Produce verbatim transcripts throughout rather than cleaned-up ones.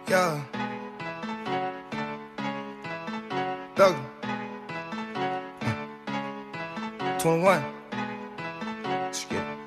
Yeah. Doug. twenty-one. Let's get it.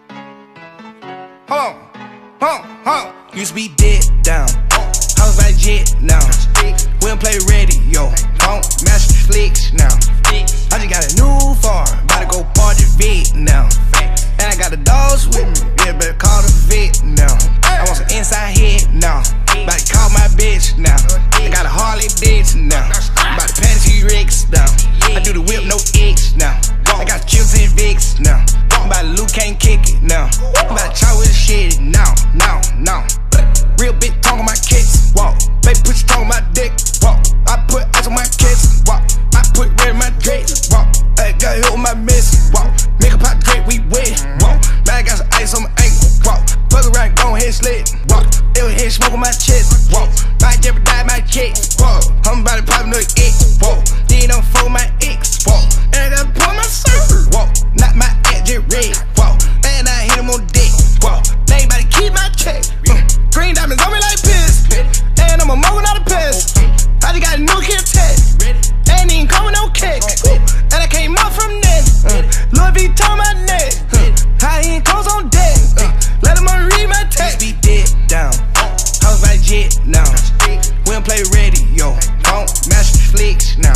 Hold on. Hold on. Hold on. Used to be dead down. House by jet now. We don't play radio. Don't master flicks now. I just got a new farm. About to go party vet now. And I got the dogs with me. Yeah, better call the vet now. I want some inside head now. About to call my bitch now. I got a Harley Davidson now. About to pat T-Rex now. I do the whip, no X now. I got chips and Vicks now. I'm about to Luke can't kick it now. I'm about to try with the shit now, now, now. Real big tongue on my kicks, walk. Baby, put your tongue on my dick, walk. I put ice on my kids, walk. I put red in my drapes, walk. I got hit with my miss, walk. Make a pot drink, we wet, walk. Now I got some ice on my ankle, walk. Fuck around, go ahead, slit, walk. It was here, smoke on my chest, walk. I jeopardize my check, walk. I'm about to pop another X, walk. Then I'm for my X, walk. And I gotta pull my surfer, walk. Not my ass, just red, walk. And I hit him on dick, walk. They ain't about to keep my check, mm. Green diamonds on me like piss, and I'm a mogul, not a piss. I just got a new kid tech, ain't even coming no kick. And I came up from that, uh, Louis Vuitton my neck, uh, high end clothes on deck, uh, let them read my text. Be dead down, house by jet now. We don't play radio, don't master flicks now.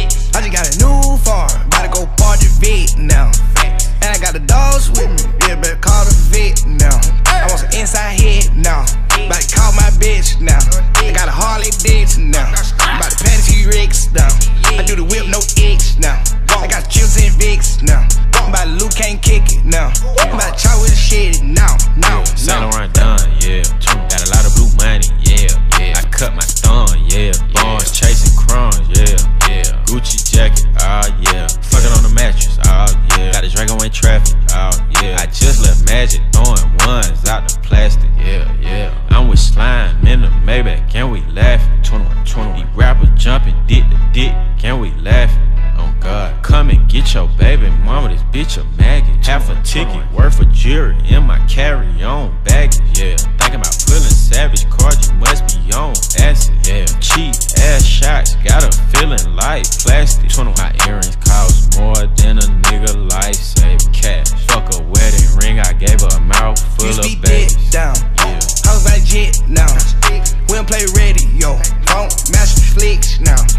I just got a new farm, about to go party vet now. And I got the dogs with me, yeah, better call the vet now. I want some inside head now. About to call my bitch now. I got a Harley Davidson now. About to pat T-Rex now. I do the whip, no X now. I got chips and Vicks now. I'm about to Luke can't kick it now. I'm about to try with the shit now, now, Saint now. Laurent done, yeah. Got a lot of blue money, yeah, yeah. I cut my thumb, yeah. Bonds chasing crumbs, yeah, yeah. Gucci jacket, oh yeah. Fucking on the mattress, oh yeah. Got the Draco in traffic, oh yeah. I just left Magic throwing ones out the plastic, yeah, yeah. I'm with Slime in the Maybach, can we laugh? twenty-one, twenty-one. These rappers jumping dick to dick, can we laugh? Oh God, come and get your baby mama, this bitch a maggot. Half a ticket worth of jewelry in my carry-on baggage, yeah. Thinking about pulling savage cards, you must be on acid, yeah. Cheap ass shots, got a feeling like plastic. My earrings cost more than a nigga lifesaver cash. Fuck a wedding ring, I gave her a mouth full Used to of be dead babies. down, Yeah. house by jet now. We don't play radio, don't master flicks now.